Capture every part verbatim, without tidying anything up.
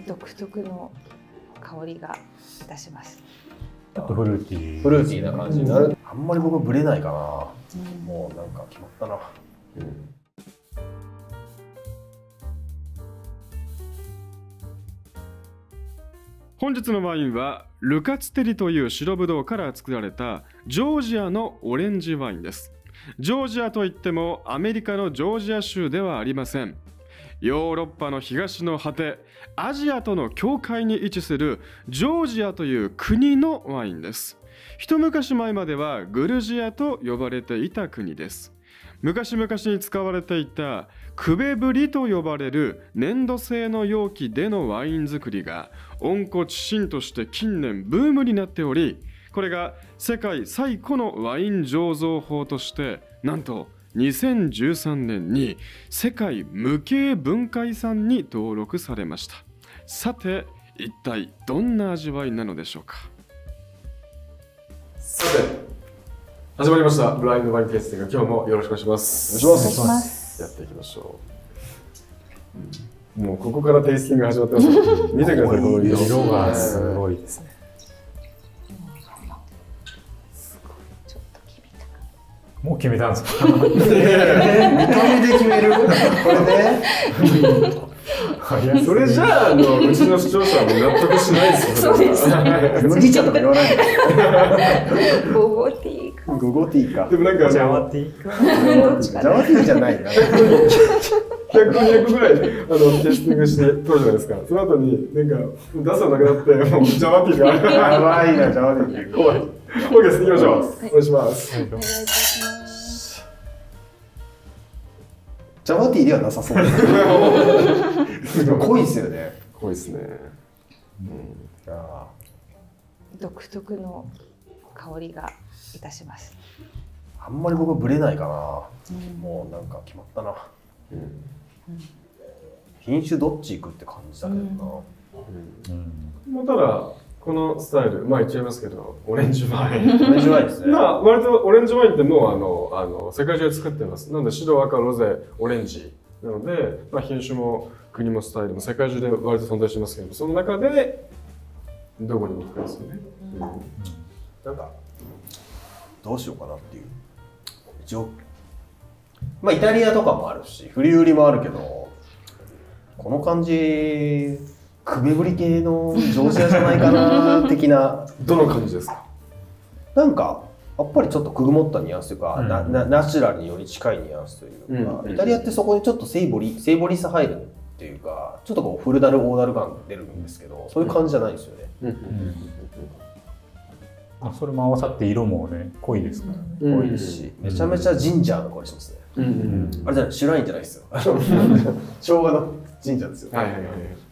独特の香りがいたします。 ちょっとフルーティーフルーティーな感じになる。あんまり僕ブレないかな、うん、もうなんか決まったな、うん。 本日のワインはルカツテリという白ブドウから作られたジョージアのオレンジワインです。ジョージアといってもアメリカのジョージア州ではありません。ヨーロッパの東の果て、アジアとの境界に位置するジョージアという国のワインです。一昔前まではグルジアと呼ばれていた国です。昔々に使われていたクベブリと呼ばれる粘土製の容器でのワイン作りが温故知新として近年ブームになっており、これが世界最古のワイン醸造法としてなんとにせんじゅうさんねんに世界無形文化遺産に登録されました。さて一体どんな味わいなのでしょうか。さて始まりましたブラインドワインテイスティング、今日もよろしくお願いします。 お願いします。 やっていきましょう。もうここからテイスティングが始まってます。見てください、この色。 色がすごいですね。もう決めたんですか。 見た目で決める。これね。 それじゃあ、あのうちの視聴者は納得しないですよ。 そうです。 麦茶とか言わない。 ゴゴティーか。 ゴゴティーか。 でもなんかジャワティーか。 ジャワティーじゃないな。 ひゃく、にひゃくぐらいあのテイスティングして取るじゃないですか。その後になんか出すのなくなってもうジャワティーが。 やばいな、ジャワティー。 怖い。OK です。行きましょう。お願いします。 お願いします。 ジャワティーではなさそうです。濃いですよね。 濃いですね。 うん、あ独特の香りがいたします。 あんまり僕ブレないかな。うん、もうなんか決まったな。うんうん、品種どっち行くって感じだけどな。 もうただこのスタイル、まあ言っちゃいますけど、オレンジワイン。 オレンジワインですね。 まあ割とオレンジワインってもうあのあの世界中で作ってます。なので白、赤、ロゼ、オレンジなので、まあ、品種も国もスタイルも世界中で割と存在してますけど、その中でどこに置くかですよね。うん、 なんかどうしようかなっていう。一応まあイタリアとかもあるし、フリ売りもあるけど、この感じ。クベブリ系のジョージアじゃないかな的な。 どの感じですか。 なんかやっぱりちょっとくぐもったニュアンスというか、うん、ななナチュラルにより近いニュアンスというか、うん、イタリアってそこにちょっとセイボリセイボリさ入るっていうか、ちょっとこうフルダルオーダル感出るんですけど、そういう感じじゃないんですよね。 あ、それも合わさって色もね濃いですからね。 うん、濃いし、めちゃめちゃジンジャーの香りしますね。うんうん、あれじゃない、シュラインじゃないですよ。生姜のジンジャーですよ。 はいはいはい。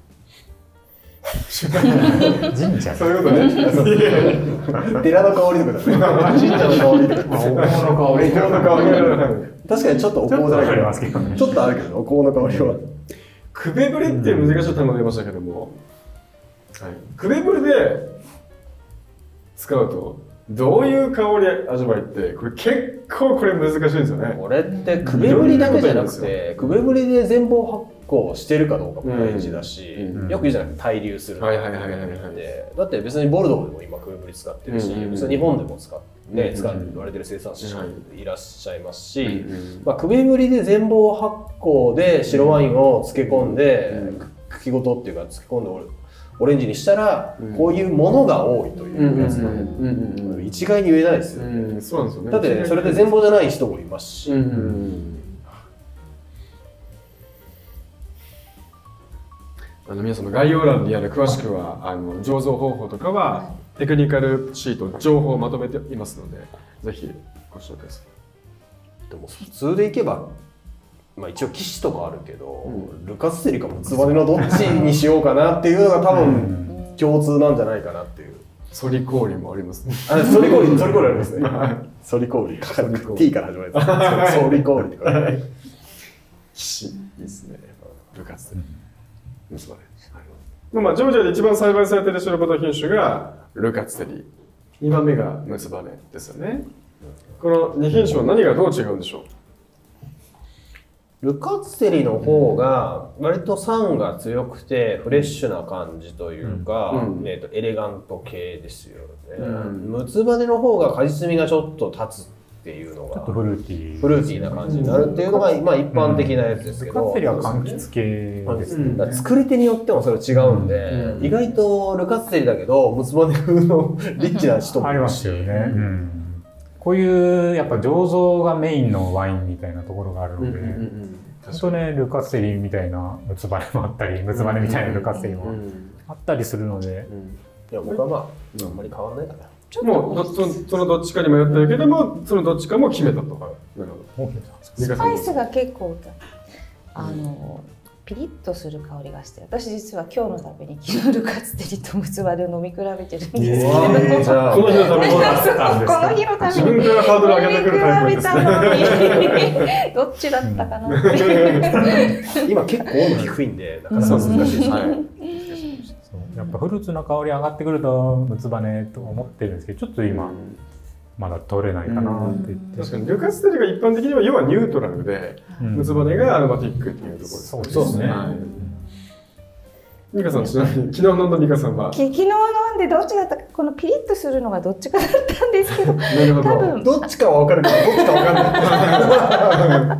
神社。 そういうことね。 寺の香りとかだね。神社の香りとか。 お香の香り。 お香の香り。確かにちょっとお香だらけますけどね。ちょっとあるけど、お香の香りは。 クベブリっていう難しい単語出ましたけども、クベブリで使うとどういう香り味わいって、これ結構これ難しいんですよね。 これってクベブリだけじゃなくて、クベブリで全貌発酵してるかどうかも大事だし、うん、よく言うじゃないですか、対流するってだって別にボルドーでも今クベブリ使ってるし、うん、別に日本でも使って、ね、使われてる生産者いらっしゃいますし、うん、まあ、クベブリで全貌発酵で白ワインを漬け込んで、うん、茎ごとっていうか漬け込んでオレンジにしたら、うん、こういうものが多いというやつなので、一概に言えないですよね。だってそれで全貌じゃない人もいますし。うんうん、 あの皆さんの概要欄にある詳しくはあの醸造方法とかはテクニカルシート情報をまとめていますので、ぜひご視聴ください。 でも普通でいけば、まあ、一応騎士とかあるけど、うん、ルカツテリかもつばめのどっちにしようかなっていうのが多分共通なんじゃないかなっていう。 ソリ氷もありますね。 あ、ソリ氷、ソリ氷ありますね。ソリ氷、T から始まるやつ。ソリ氷ってか。 騎士いいですね。ルカツテリ。結ばれ。まあジョージアで一番栽培されている白ブドウ品種がルカツテリ。にばんめが結ばれですよね。このに品種は何がどう違うんでしょう。 ルカツテリの方が割と酸が強くてフレッシュな感じというか、うん、えーとエレガント系ですよね。ムツバネの方が果実味がちょっと立つっていうのがちょっとフルーティーフルーティーな感じになるっていうのが、まあ、一般的なやつですけど、 ルカツテリは柑橘系ですね。 だから作り手によってもそれ違うんで、うん、意外とルカツテリだけどムツバネ風のリッチな人もありますよね。うんこういうやっぱ醸造がメインのワインみたいなところがあるので、本当ねルカツテリみたいなムツバネもあったり、ムツバネみたいなルカツテリもあったりするので、 いや僕はまああんまり変わらないかな。 もうどそそのどっちかに迷ったけども、そのどっちかも決めたと。なるほど。 スパイスが結構あのピリッとする香りがして、私実は今日のために昨日ルカツテリとムツバネを飲み比べてるんですけど、 じゃあこの日のためにこの日のために自分からハードル上げてくるタイプですね。 どっちだったかなって今結構温度低いんでなかなか難しいです。 やっぱフルーツの香り上がってくるとムツバネと思ってるんですけど、ちょっと今まだ取れないかなって言って。 確かにルカツテリが一般的には要はニュートラルで、ムツバネがアロマティックっていうところです。 そうですね。 ミカさん、ちなみに昨日飲んだミカさんは昨日飲んでどっちだったか、このピリッとするのがどっちかだったんですけど、 なるほど。 多分どっちかは分かるけどどっちか分かんない。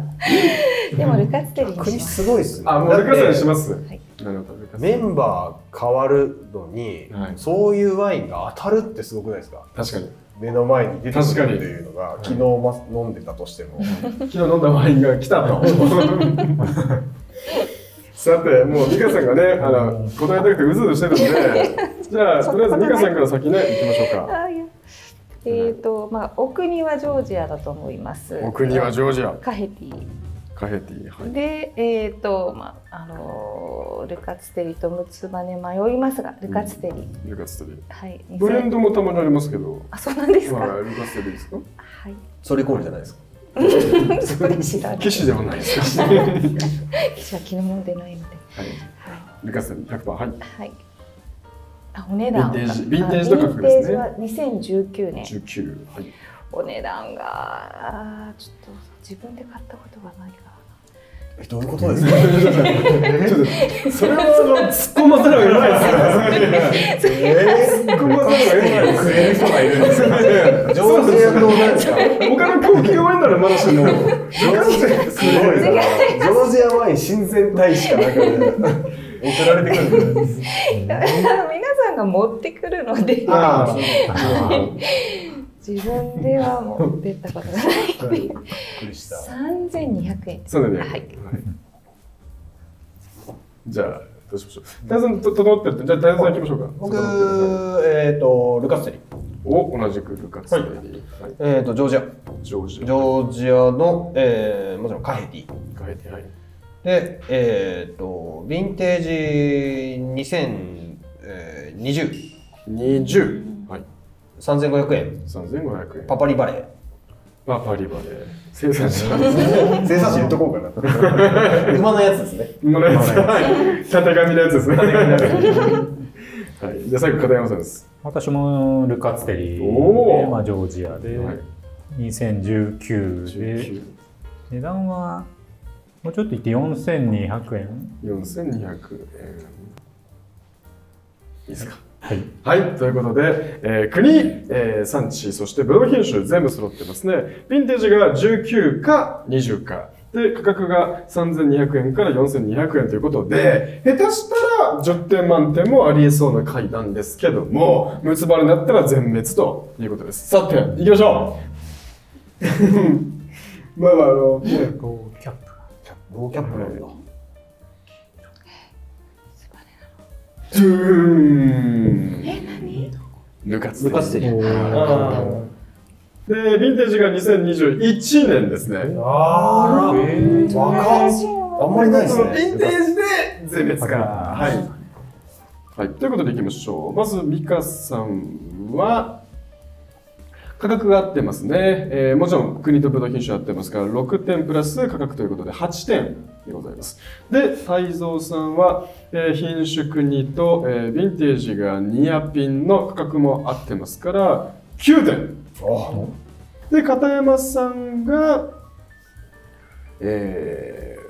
でもルカツテリに国すごいっすね。 あ、もうルカツテリにします。 メンバー変わるのに、はい、そういうワインが当たるってすごくないですか。 確かに目の前に出てくるっていうのが昨日飲んでたとしても昨日飲んだワインが来たとさてもうミカさんがねあの答えたくてうずうずしてるんでじゃあとりあえずミカさんから先ね行きましょうか。 えっとまあお国はジョージアだと思います。 お国はジョージア。 カヘティ。 カヘティ、はい、 で、えっ、ー、とまああのルカツテリとムツバネ迷いますが、ルカツテリ。 うん、ルカツテリ。 はい。 ブレンドもたまにありますけど。 あ、そうなんですか。 はい、ルカツテリですか。 はい。 それコールじゃないですか。 それ知らない。 騎士ではないですか。騎士は昨日飲んでないので。 はい。ルカツテリひゃくパーセント、はい。 はい。あ、お値段。 ヴィンテージ、ヴィンテージと価格ですね。ヴィンテージはにせんじゅうきゅうねん。 じゅうきゅう。はい。 お値段があちょっと自分で買ったことがないから。 え、どういうことですか。 それは突っ込まざるを得ないですよ。突っ込まざるを得ないくれる人がいるんですよ。上手役どうなんですか。 他の供給ワインならまだしも。 すごいな。ジョージアワイン親善大使かなんかで送られてくるんです。 皆さんが持ってくるので。自分では持ってったことがないのでさんぜんにひゃくえんです。 はい。じゃあどうしましょう。大さんと整ってるって、じゃあ大さん行きましょうか。 僕えっとルカツテリ。 お、同じくルカツテリ。 えっとジョージア。 ジョージア。 ジョージアのえもちろんカヘティ。 カヘティ、はい。 でえっとヴィンテージにせんにじゅう。 にじゅう。はい。 さんぜんごひゃくえん。 さんぜんごひゃくえん。 パパリバレー。 パパリバレー。生産者。 生産者言っとこうかな。馬のやつですね。 馬のやつ。はい。たてがみのやつですね。はい。じゃあ最後片山さんです。 私もルカツテリで、まあジョージアでにせんじゅうきゅうで値段はもうちょっといってよんせんにひゃくえん。 よんせんにひゃくえん。いいですか。 はい、 はい、ということで、えー、国、えー、産地、そしてブドウ品種全部揃ってますね。ヴィンテージがじゅうきゅうかにじゅうか。で、価格がさんぜんにひゃくえんからよんせんにひゃくえんということで、下手したらじゅってん満点もありえそうな回なんですけども、ムツバレになったら全滅ということです。さて、行きましょうまあまあ、あの、 ローキャップ。ローキャップなんだ。 トゥーン。 え、何？ ルカツルカツテリ。 で、ヴィンテージがにせんにじゅういちねんですね。 ああ、えー、若っ。あんまりないですね。 ヴィンテージで全滅か。はい。はい。ということでいきましょう。まずミカさんは価格が合ってますね。えー、もちろん国とブドウ品種合ってますからろくてんプラス価格ということではちてんでございます。で、泰造さんは、えー、品種国と、えー、ヴィンテージがニアピンの価格も合ってますからきゅうてん。で、片山さんが、え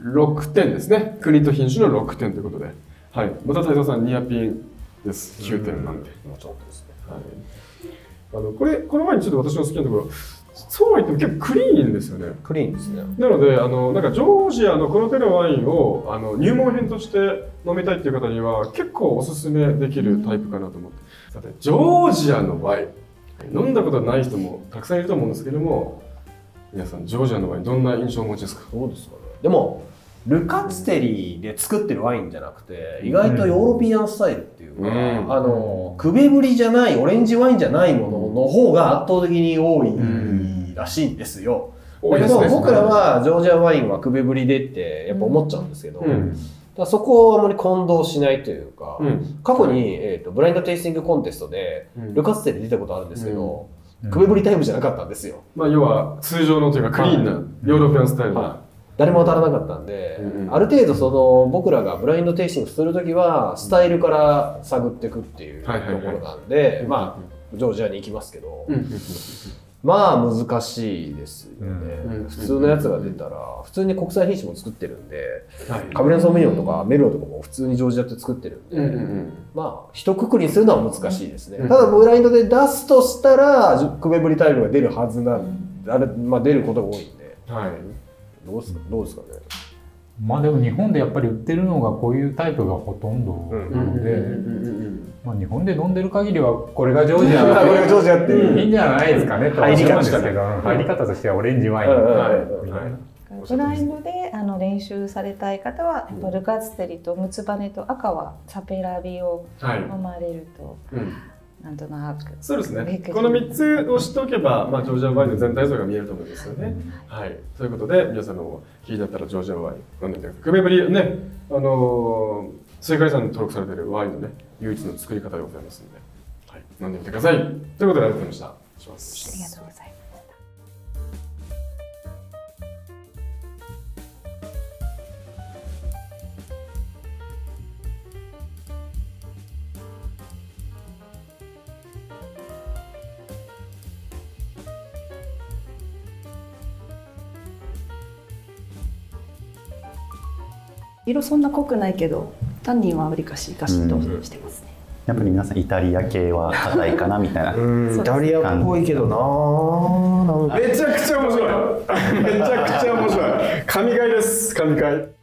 ろくてんですね。国と品種のろくてんということで。はい。また太蔵さん、ニアピンです。きゅうてんなんで。 もちろんですね。 はい。あの、これ、このワインちょっと私の好きなところ、そうは言っても結構クリーンですよね。 クリーンですね。 なので、あの、なんかジョージアのこの手のワインを、あの、入門編として飲みたいっていう方には、結構おすすめできるタイプかなと思って。さて、ジョージアのワイン。飲んだことない人もたくさんいると思うんですけども、皆さん、ジョージアのワイン、どんな印象をお持ちですか？ どうですかね。でも、ルカツテリで作ってるワインじゃなくて、意外とヨーロピアンスタイルっていうか、うん、あの、クベブリじゃない、オレンジワインじゃないものの方が圧倒的に多いらしいんですよ。うん、だけど、僕らはジョージアワインはクベブリでってやっぱ思っちゃうんですけど、うん、だそこをあまり混同しないというか、うん、過去に、えーと、ブラインドテイスティングコンテストで、うん、ルカツテリ出たことあるんですけど、うん、クベブリタイムじゃなかったんですよ。 まあ、要は通常のというかクリーンなヨーロピアンスタイルな。 誰も当たらなかったんで、うんうん、ある程度その僕らがブラインドテイスティングするときはスタイルから探っていくっていうところなんで、まあジョージアに行きますけど、うんうん、まあ難しいですよね、うんうん、普通のやつが出たら普通に国際品種も作ってるんで、はい、カベルネ・ソーヴィニョンとかメルロとかも普通にジョージアって作ってるんで、うんうんうん、まあ一括りにするのは難しいですね、うん、ただブラインドで出すとしたらクベブリタイムが出るはずなんで、あれ、まあ、出ることが多いんで、はい、どうですか、どうですかね。 まあでも日本でやっぱり売ってるのがこういうタイプがほとんどなので、日本で飲んでる限りはこれがジョージアこれがジョージアっていいんじゃないですかねとは思うんですけど、入り方としてはオレンジワインみたいな。 ブラインドであの練習されたい方はやっぱルカツテリとムツバネと赤はサペラビを飲まれると。はい、うん、なんとなくそうですね。このみっつを知っておけば、まあ、ジョージアワインの全体像が見えると思いますよね。うん、はい。ということで、皆さんの気になったらジョージアワイン飲んでみてください。クベブリね、あのー、世界遺産に登録されているワインのね、唯一の作り方でございますので、はい、飲んでみてください。ということで、ありがとうございました。 ありがとうございます。 色そんな濃くないけどタンニンはわりかしガシッとしてますね、 うん、やっぱり皆さんイタリア系は硬いかなみたいなイタリアっぽいけどな。 めちゃくちゃ面白いめちゃくちゃ面白い神回です。神回。